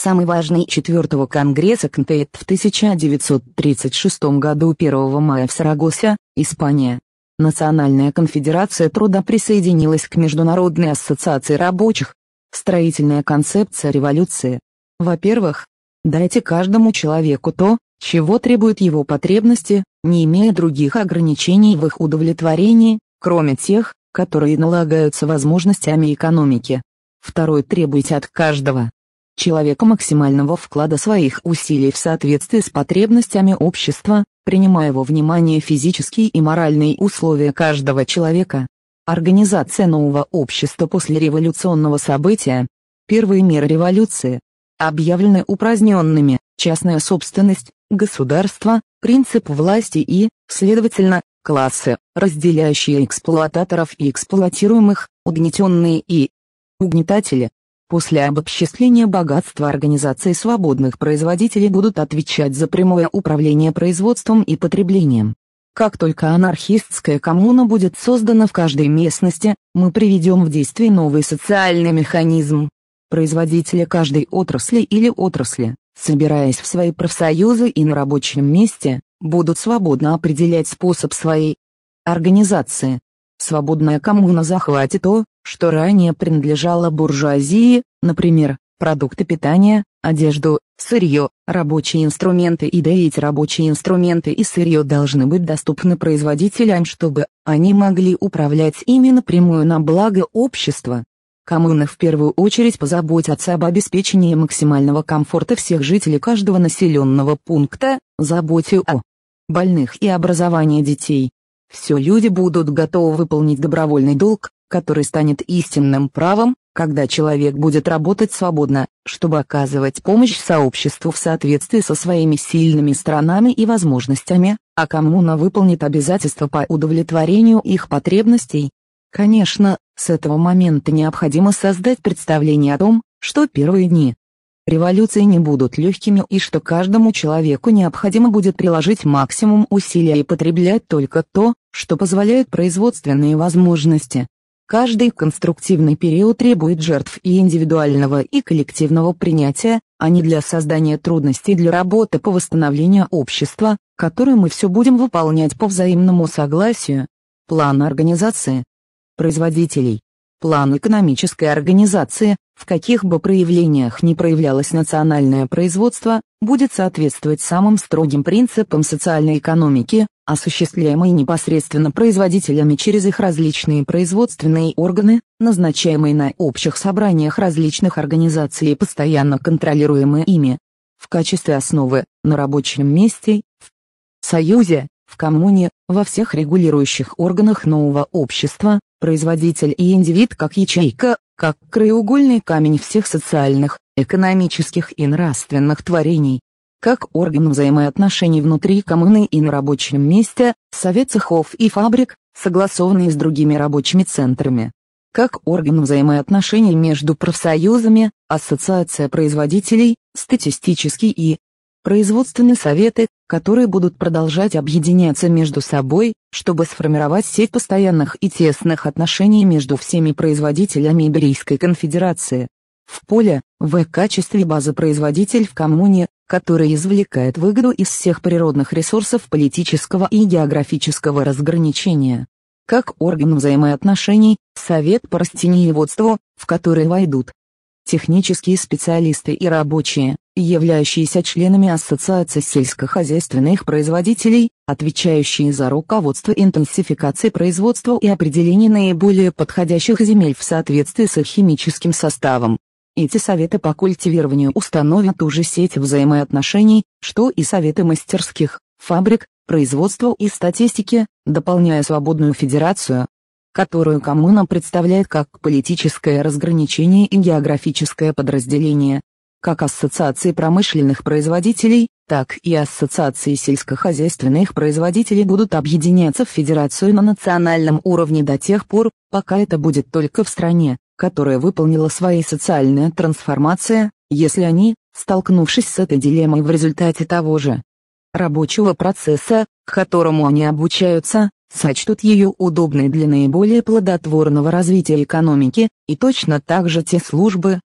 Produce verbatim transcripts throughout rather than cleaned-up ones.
самый важный четвёртого Конгресса КНТЭТ в тысяча девятьсот тридцать шестом году первого мая в Сарагосе, Испания. Национальная конфедерация труда присоединилась к Международной ассоциации рабочих. Строительная концепция революции. Во-первых, дайте каждому человеку то, чего требуют его потребности, не имея других ограничений в их удовлетворении, кроме тех, которые налагаются возможностями экономики. Второй, требуйте от каждого человека максимального вклада своих усилий в соответствии с потребностями общества, принимая во внимание физические и моральные условия каждого человека. Организация нового общества после революционного события. Первые меры революции объявлены упраздненными: частная собственность, государство, принцип власти и, следовательно, классы, разделяющие эксплуататоров и эксплуатируемых, угнетенные и угнетатели. После обобществления богатства организации свободных производителей будут отвечать за прямое управление производством и потреблением. Как только анархистская коммуна будет создана в каждой местности, мы приведем в действие новый социальный механизм. Производители каждой отрасли или отрасли, собираясь в свои профсоюзы и на рабочем месте, будут свободно определять способ своей организации. Свободная коммуна захватит то, что ранее принадлежало буржуазии, например, продукты питания, одежду, сырье, рабочие инструменты, и да эти рабочие инструменты и сырье должны быть доступны производителям, чтобы они могли управлять ими напрямую на благо общества. Коммуны в первую очередь позаботятся об обеспечении максимального комфорта всех жителей каждого населенного пункта, заботе о больных и образовании детей. Все люди будут готовы выполнить добровольный долг, который станет истинным правом, когда человек будет работать свободно, чтобы оказывать помощь сообществу в соответствии со своими сильными сторонами и возможностями, а коммуна выполнит обязательства по удовлетворению их потребностей. Конечно, с этого момента необходимо создать представление о том, что первые дни революции не будут легкими и что каждому человеку необходимо будет приложить максимум усилий и потреблять только то, что позволяет производственные возможности. Каждый конструктивный период требует жертв и индивидуального и коллективного принятия, а не для создания трудностей для работы по восстановлению общества, которую мы все будем выполнять по взаимному согласию. План организации производителей. План экономической организации, в каких бы проявлениях ни проявлялось национальное производство, будет соответствовать самым строгим принципам социальной экономики, осуществляемой непосредственно производителями через их различные производственные органы, назначаемые на общих собраниях различных организаций и постоянно контролируемые ими. В качестве основы, на рабочем месте, в союзе, в коммуне, во всех регулирующих органах нового общества, производитель и индивид как ячейка, как краеугольный камень всех социальных, экономических и нравственных творений. Как орган взаимоотношений внутри коммуны и на рабочем месте, совет цехов и фабрик, согласованный с другими рабочими центрами. Как орган взаимоотношений между профсоюзами, ассоциация производителей, статистические и производственные советы, которые будут продолжать объединяться между собой, чтобы сформировать сеть постоянных и тесных отношений между всеми производителями Иберийской конфедерации. В поле, в качестве базы производитель в коммуне, который извлекает выгоду из всех природных ресурсов политического и географического разграничения. Как орган взаимоотношений, совет по растениеводству, в который войдут технические специалисты и рабочие, являющиеся членами Ассоциации сельскохозяйственных производителей, отвечающие за руководство интенсификацией производства и определение наиболее подходящих земель в соответствии с их химическим составом. Эти советы по культивированию установят ту же сеть взаимоотношений, что и советы мастерских, фабрик, производства и статистики, дополняя свободную федерацию, которую коммуна представляет как политическое разграничение и географическое подразделение. Как ассоциации промышленных производителей, так и ассоциации сельскохозяйственных производителей будут объединяться в федерацию на национальном уровне до тех пор, пока это будет только в стране, которая выполнила свои социальные трансформации, если они, столкнувшись с этой дилеммой в результате того же рабочего процесса, к которому они обучаются, сочтут ее удобной для наиболее плодотворного развития экономики, и точно так же те службы,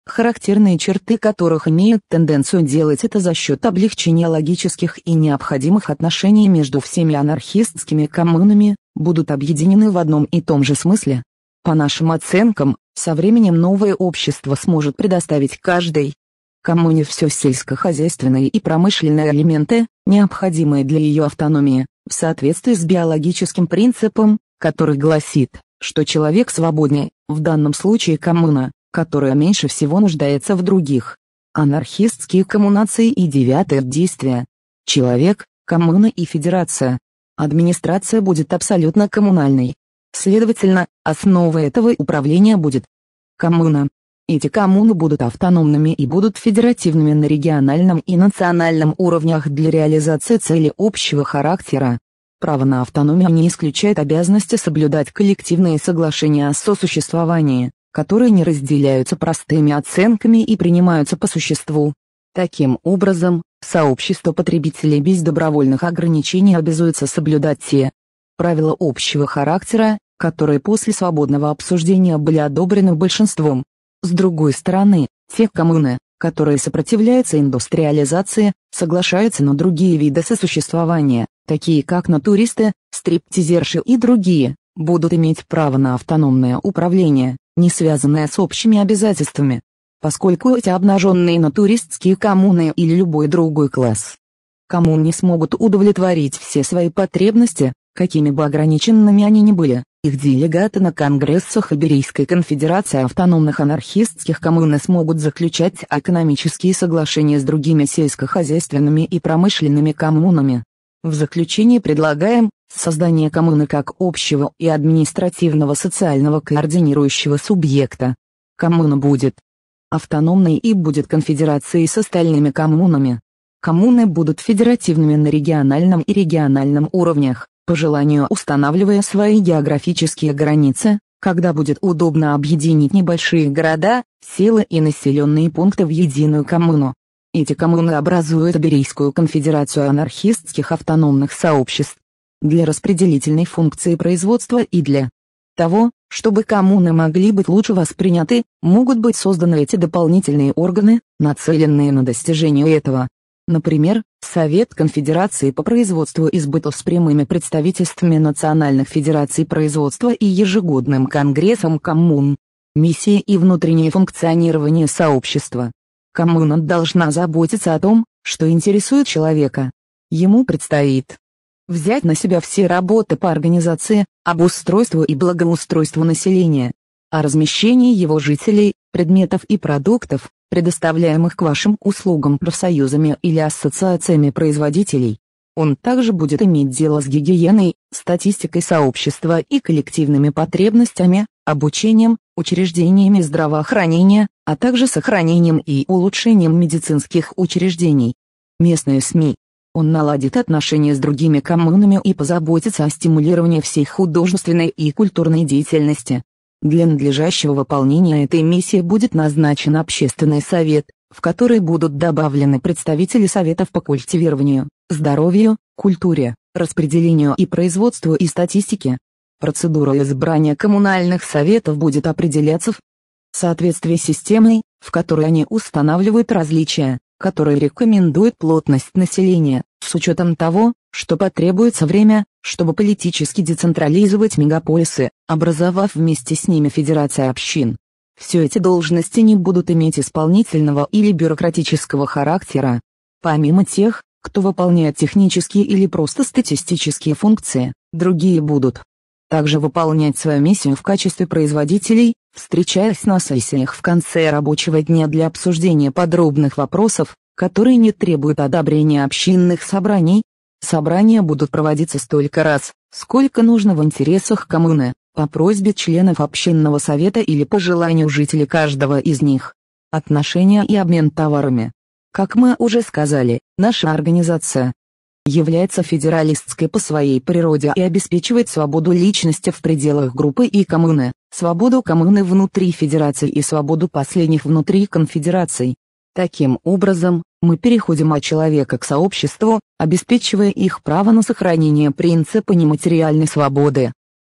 характерные черты которых имеют тенденцию делать это за счет облегчения логических и необходимых отношений между всеми анархистскими коммунами, будут объединены в одном и том же смысле. По нашим оценкам, со временем новое общество сможет предоставить каждой коммуне все сельскохозяйственные и промышленные элементы, необходимые для ее автономии, в соответствии с биологическим принципом, который гласит, что человек свободнее, в данном случае коммуна, которая меньше всего нуждается в других. Анархистские коммунации и девятое действие. Человек, коммуна и федерация. Администрация будет абсолютно коммунальной. Следовательно, основой этого управления будет коммуна. Эти коммуны будут автономными и будут федеративными на региональном и национальном уровнях для реализации целей общего характера. Право на автономию не исключает обязанности соблюдать коллективные соглашения о сосуществовании, которые не разделяются простыми оценками и принимаются по существу. Таким образом, сообщество потребителей без добровольных ограничений обязуется соблюдать те правила общего характера, которые после свободного обсуждения были одобрены большинством. С другой стороны, те коммуны, которые сопротивляются индустриализации, соглашаются на другие виды сосуществования, такие как натуристы, стриптизерши и другие, будут иметь право на автономное управление, не связанное с общими обязательствами. Поскольку эти обнаженные натуристские коммуны или любой другой класс коммун не смогут удовлетворить все свои потребности, какими бы ограниченными они ни были, их делегаты на конгрессах Иберийской конфедерации автономных анархистских коммун смогут заключать экономические соглашения с другими сельскохозяйственными и промышленными коммунами. В заключение предлагаем создание коммуны как общего и административного социального координирующего субъекта. Коммуна будет автономной и будет конфедерацией с остальными коммунами. Коммуны будут федеративными на региональном и региональном уровнях, по желанию устанавливая свои географические границы, когда будет удобно объединить небольшие города, селы и населенные пункты в единую коммуну. Эти коммуны образуют Иберийскую конфедерацию анархистских автономных сообществ. Для распределительной функции производства и для того, чтобы коммуны могли быть лучше восприняты, могут быть созданы эти дополнительные органы, нацеленные на достижение этого. Например, Совет Конфедерации по производству и сбыту с прямыми представительствами национальных федераций производства и ежегодным конгрессом коммун. Миссия и внутреннее функционирование сообщества. Коммуна должна заботиться о том, что интересует человека. Ему предстоит взять на себя все работы по организации, обустройству и благоустройству населения, о размещении его жителей, предметов и продуктов, предоставляемых к вашим услугам профсоюзами или ассоциациями производителей. Он также будет иметь дело с гигиеной, статистикой сообщества и коллективными потребностями, обучением, учреждениями здравоохранения, а также сохранением и улучшением медицинских учреждений. Местные СМИ. Он наладит отношения с другими коммунами и позаботится о стимулировании всей художественной и культурной деятельности. Для надлежащего выполнения этой миссии будет назначен общественный совет, в который будут добавлены представители советов по культивированию, здоровью, культуре, распределению и производству и статистике. Процедура избрания коммунальных советов будет определяться в соответствии с системой, в которой они устанавливают различия, которые рекомендуют плотность населения, с учетом того, что потребуется время, чтобы политически децентрализовать мегаполисы, образовав вместе с ними федерация общин. Все эти должности не будут иметь исполнительного или бюрократического характера. Помимо тех, кто выполняет технические или просто статистические функции, другие будут также выполнять свою миссию в качестве производителей, встречаясь на сессиях в конце рабочего дня для обсуждения подробных вопросов, которые не требуют одобрения общинных собраний. Собрания будут проводиться столько раз, сколько нужно в интересах коммуны, по просьбе членов общинного совета или по желанию жителей каждого из них. Отношения и обмен товарами. Как мы уже сказали, наша организация является федералистской по своей природе и обеспечивает свободу личности в пределах группы и коммуны, свободу коммуны внутри федерации и свободу последних внутри конфедераций. Таким образом, мы переходим от человека к сообществу, обеспечивая их право на сохранение принципа нематериальной свободы.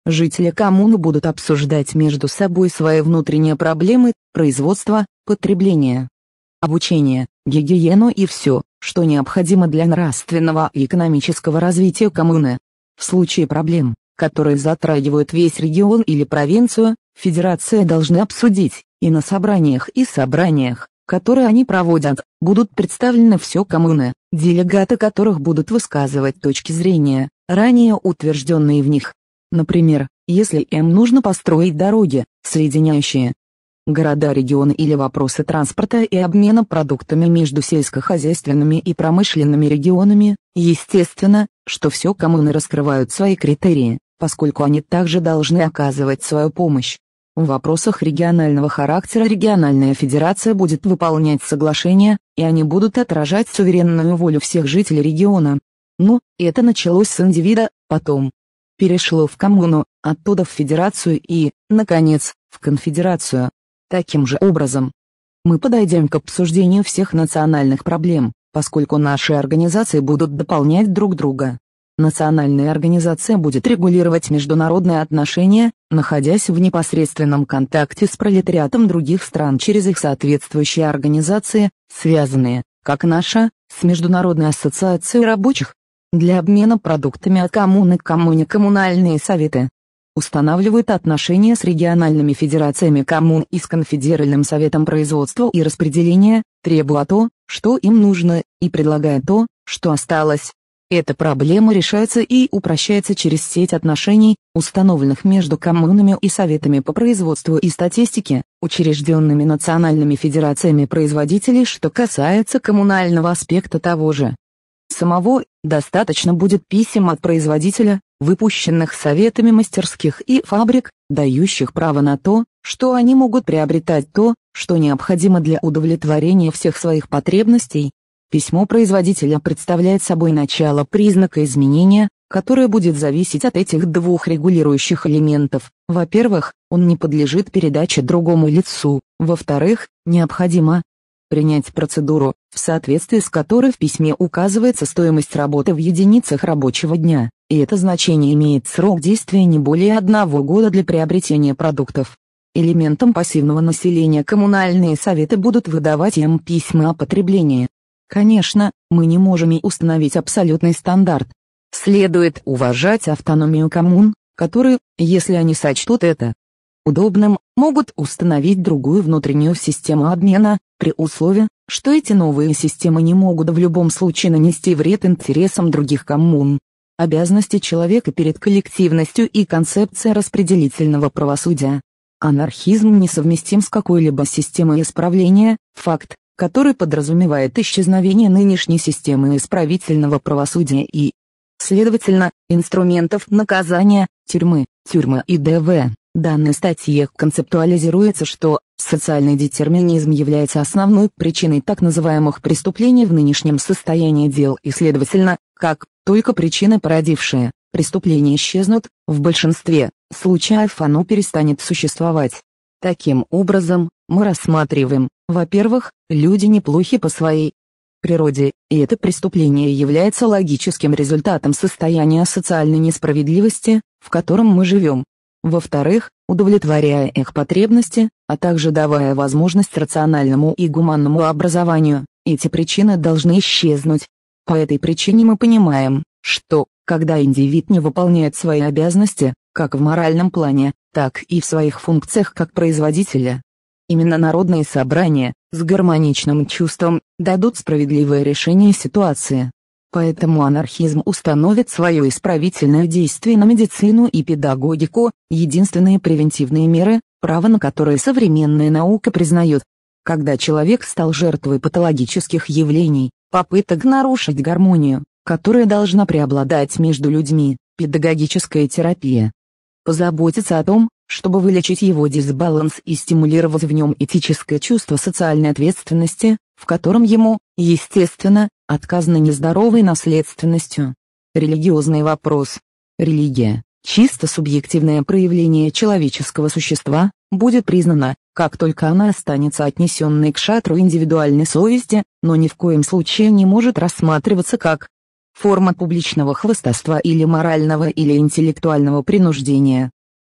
жители коммуны будут обсуждать между собой свои внутренние проблемы, производство, потребление, обучение, гигиену и все, что необходимо для нравственного и экономического развития коммуны. В случае проблем, которые затрагивают весь регион или провинцию, федерация должна обсудить, и на собраниях и собраниях, которые они проводят, будут представлены все коммуны, делегаты которых будут высказывать точки зрения, ранее утвержденные в них. Например, если им нужно построить дороги, соединяющие города, регионы или вопросы транспорта и обмена продуктами между сельскохозяйственными и промышленными регионами, естественно, что все коммуны раскрывают свои критерии, поскольку они также должны оказывать свою помощь. В вопросах регионального характера региональная федерация будет выполнять соглашения, и они будут отражать суверенную волю всех жителей региона. Ну, это началось с индивида, потом перешло в коммуну, оттуда в федерацию и, наконец, в конфедерацию. Таким же образом, мы подойдем к обсуждению всех национальных проблем, поскольку наши организации будут дополнять друг друга. Национальная организация будет регулировать международные отношения, находясь в непосредственном контакте с пролетариатом других стран через их соответствующие организации, связанные, как наша, с Международной ассоциацией рабочих. Для обмена продуктами от коммуны к коммуне коммунальные советы устанавливают отношения с региональными федерациями коммун и с конфедеральным советом производства и распределения, требуя то, что им нужно, и предлагая то, что осталось. Эта проблема решается и упрощается через сеть отношений, установленных между коммунами и советами по производству и статистике, учрежденными национальными федерациями производителей. Что касается коммунального аспекта того же самого, достаточно будет писем от производителя, выпущенных советами мастерских и фабрик, дающих право на то, что они могут приобретать то, что необходимо для удовлетворения всех своих потребностей. Письмо производителя представляет собой начало признака изменения, которое будет зависеть от этих двух регулирующих элементов. Во-первых, он не подлежит передаче другому лицу, во-вторых, необходимо принять процедуру, в соответствии с которой в письме указывается стоимость работы в единицах рабочего дня, и это значение имеет срок действия не более одного года для приобретения продуктов. Элементам пассивного населения коммунальные советы будут выдавать им письма о потреблении. Конечно, мы не можем и установить абсолютный стандарт. Следует уважать автономию коммун, которые, если они сочтут это удобным, могут установить другую внутреннюю систему обмена, при условии, что эти новые системы не могут в любом случае нанести вред интересам других коммун. Обязанности человека перед коллективностью и концепция распределительного правосудия. Анархизм несовместим с какой-либо системой исправления, факт, который подразумевает исчезновение нынешней системы исправительного правосудия и, следовательно, инструментов наказания, тюрьмы, тюрьмы и ДВ. В данной статье концептуализируется, что социальный детерминизм является основной причиной так называемых преступлений в нынешнем состоянии дел и, следовательно, как только причины, породившие преступления, исчезнут, в большинстве случаев оно перестанет существовать. Таким образом, мы рассматриваем, во-первых, люди неплохи по своей природе, и это преступление является логическим результатом состояния социальной несправедливости, в котором мы живем. Во-вторых, удовлетворяя их потребности, а также давая возможность рациональному и гуманному образованию, эти причины должны исчезнуть. По этой причине мы понимаем, что, когда индивид не выполняет свои обязанности, как в моральном плане, так и в своих функциях как производителя, именно народные собрания, с гармоничным чувством, дадут справедливое решение ситуации. Поэтому анархизм установит свое исправительное действие на медицину и педагогику, единственные превентивные меры, право на которые современная наука признает. Когда человек стал жертвой патологических явлений, попыток нарушить гармонию, которая должна преобладать между людьми, педагогическая терапия позаботится о том, чтобы вылечить его дисбаланс и стимулировать в нем этическое чувство социальной ответственности, в котором ему, естественно, отказано нездоровой наследственностью. Религиозный вопрос. Религия, чисто субъективное проявление человеческого существа, будет признана, как только она останется отнесенной к шатру индивидуальной совести, но ни в коем случае не может рассматриваться как форма публичного хвастовства или морального или интеллектуального принуждения.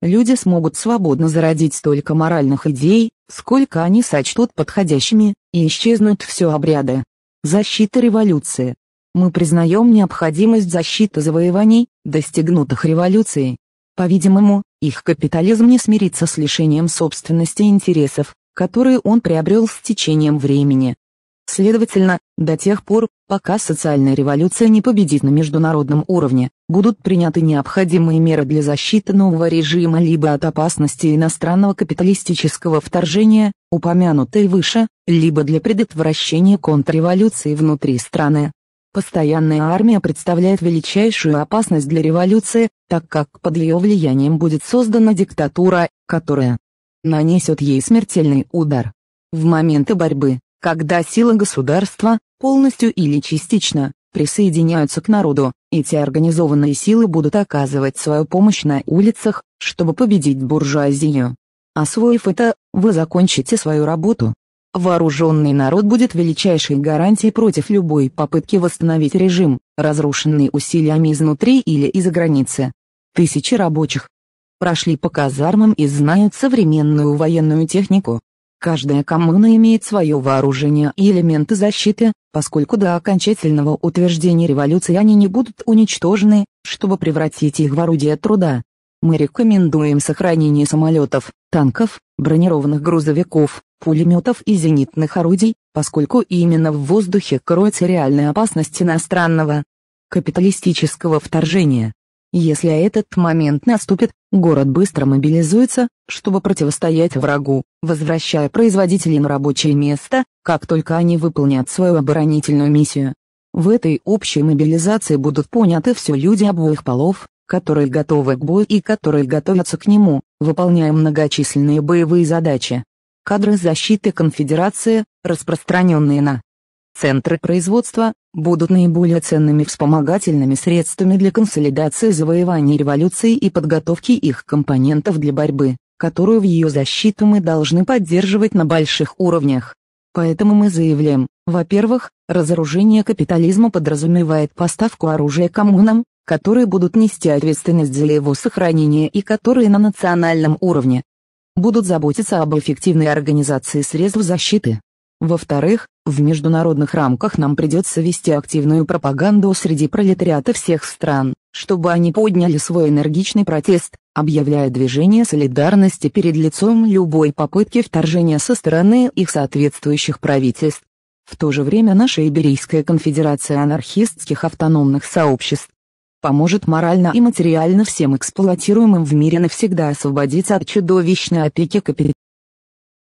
люди смогут свободно зародить столько моральных идей, сколько они сочтут подходящими, и исчезнут все обряды. Защита революции. Мы признаем необходимость защиты завоеваний, достигнутых революцией. По-видимому, их капитализм не смирится с лишением собственности и интересов, которые он приобрел с течением времени. Следовательно, до тех пор, пока социальная революция не победит на международном уровне, будут приняты необходимые меры для защиты нового режима либо от опасности иностранного капиталистического вторжения, упомянутой выше, либо для предотвращения контрреволюции внутри страны. Постоянная армия представляет величайшую опасность для революции, так как под ее влиянием будет создана диктатура, которая нанесет ей смертельный удар. В моменты борьбы, когда силы государства, полностью или частично, присоединяются к народу, эти организованные силы будут оказывать свою помощь на улицах, чтобы победить буржуазию. Освоив это, вы закончите свою работу. Вооруженный народ будет величайшей гарантией против любой попытки восстановить режим, разрушенный усилиями изнутри или из-за границы. Тысячи рабочих прошли по казармам и знают современную военную технику. Каждая коммуна имеет свое вооружение и элементы защиты, поскольку до окончательного утверждения революции они не будут уничтожены, чтобы превратить их в орудие труда. Мы рекомендуем сохранение самолетов, танков, бронированных грузовиков, пулеметов и зенитных орудий, поскольку именно в воздухе кроется реальная опасность иностранного капиталистического вторжения. Если этот момент наступит, город быстро мобилизуется, чтобы противостоять врагу, возвращая производителей на рабочее место, как только они выполнят свою оборонительную миссию. В этой общей мобилизации будут поняты все люди обоих полов, которые готовы к бою и которые готовятся к нему, выполняя многочисленные боевые задачи. Кадры защиты конфедерации, распространенные на центры производства, будут наиболее ценными вспомогательными средствами для консолидации завоеваний революции и подготовки их компонентов для борьбы, которую в ее защиту мы должны поддерживать на больших уровнях. Поэтому мы заявляем, во-первых, разоружение капитализма подразумевает поставку оружия коммунам, которые будут нести ответственность за его сохранение и которые на национальном уровне будут заботиться об эффективной организации средств защиты. Во-вторых, в международных рамках нам придется вести активную пропаганду среди пролетариата всех стран, чтобы они подняли свой энергичный протест, объявляя движение солидарности перед лицом любой попытки вторжения со стороны их соответствующих правительств. В то же время наша Иберийская конфедерация анархистских автономных сообществ поможет морально и материально всем эксплуатируемым в мире навсегда освободиться от чудовищной опеки капитализма.